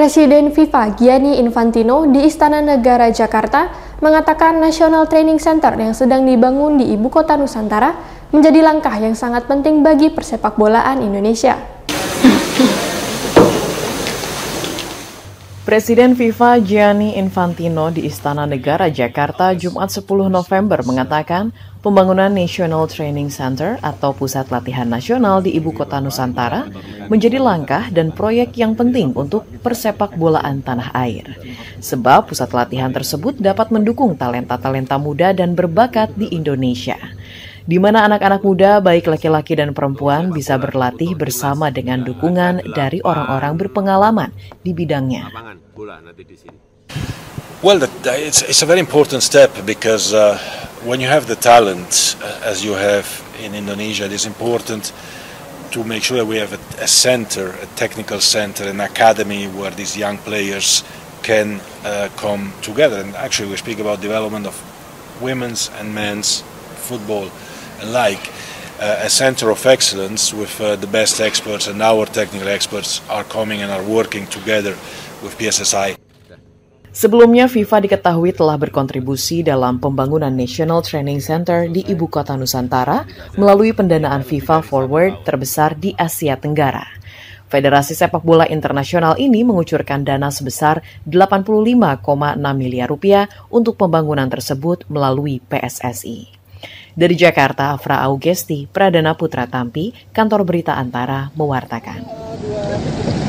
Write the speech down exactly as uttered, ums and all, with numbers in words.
Presiden FIFA Gianni Infantino di Istana Negara Jakarta mengatakan National Training Center yang sedang dibangun di Ibu Kota Nusantara menjadi langkah yang sangat penting bagi persepakbolaan Indonesia. Presiden FIFA Gianni Infantino di Istana Negara Jakarta Jumat sepuluh November mengatakan pembangunan National Training Center atau Pusat Latihan Nasional di Ibu Kota Nusantara menjadi langkah dan proyek yang penting untuk persepakbolaan tanah air. Sebab pusat latihan tersebut dapat mendukung talenta-talenta muda dan berbakat di Indonesia, di mana anak-anak muda baik laki-laki dan perempuan bisa berlatih bersama dengan dukungan dari orang-orang berpengalaman di bidangnya. Well, that, it's, it's a very important step because uh, when you have the talent, uh, as you have in Indonesia, it is important to make sure that we have a, a center, a technical center, an academy where these young players can uh, come together. And actually we speak about development of women's and men's football alike. Uh, a center of excellence with uh, the best experts, and our technical experts are coming and are working together with P S S I. Sebelumnya, FIFA diketahui telah berkontribusi dalam pembangunan National Training Center di Ibu Kota Nusantara melalui pendanaan FIFA Forward terbesar di Asia Tenggara. Federasi Sepak Bola Internasional ini mengucurkan dana sebesar delapan puluh lima koma enam miliar rupiah untuk pembangunan tersebut melalui P S S I. Dari Jakarta, Afra Augesti, Pradana Putra Tampi, Kantor Berita Antara, mewartakan.